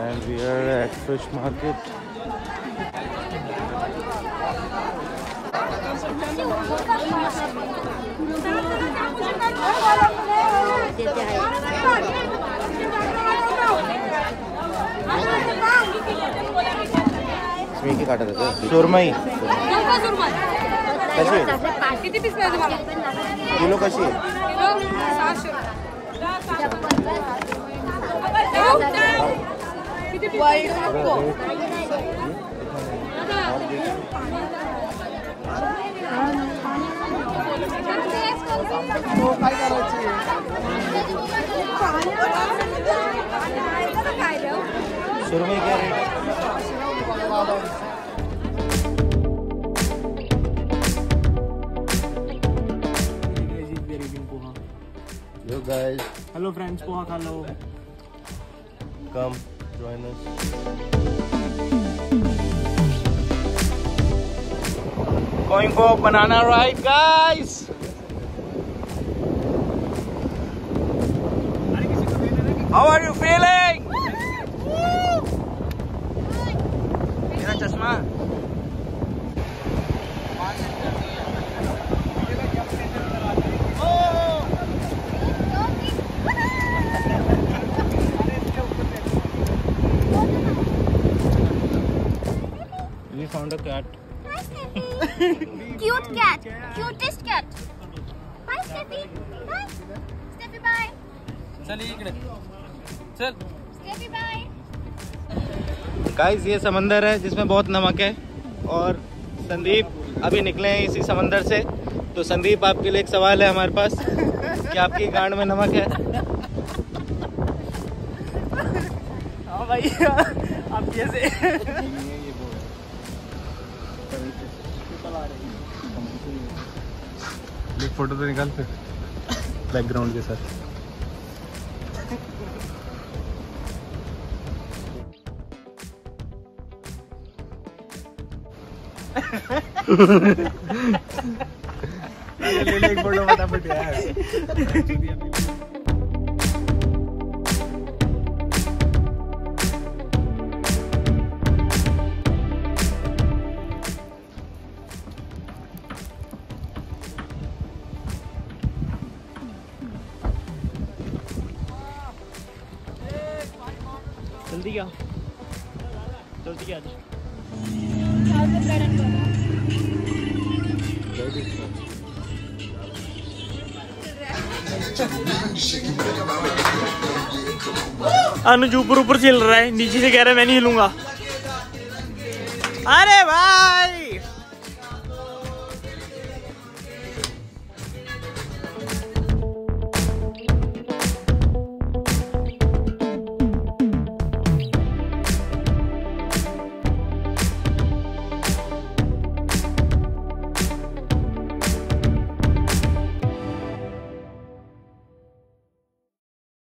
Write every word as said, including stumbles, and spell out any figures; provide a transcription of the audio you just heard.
and we are at fish market. इसमें क्या काटा था? सुरमई कशी किती पीस पाहिजे तुम्हाला? किलो कशी आहे? किलो सहाशे. किती पीस पाहिजे? सुरमई क्या रेट है? Hello guys. Hello friends, poha kha lo. Come join us. Going for banana ride, guys. How are you feeling? मेरा चश्मा. We found a cat. Hi, Steffi. Cute cat. Cutest cat. Hi, Steffi. Hi. Steffi, bye. चल इकडे चल. Steffi, bye. Guys ये समंदर है जिसमें बहुत नमक है और संदीप अभी निकले हैं इसी समंदर से. तो संदीप आपके लिए एक सवाल है हमारे पास कि आपकी गांड में नमक है? हाँ भाई आप कैसे? एक फोटो तो निकाल फिर बैकग्राउंड के साथ. ले ले एक फोटो फटाफट यार. जल्दी क्या जल्दी क्या अनुज ऊपर ऊपर चल रहा है, नीचे से कह रहा है मैं नहीं हिलूंगा. अरे भाई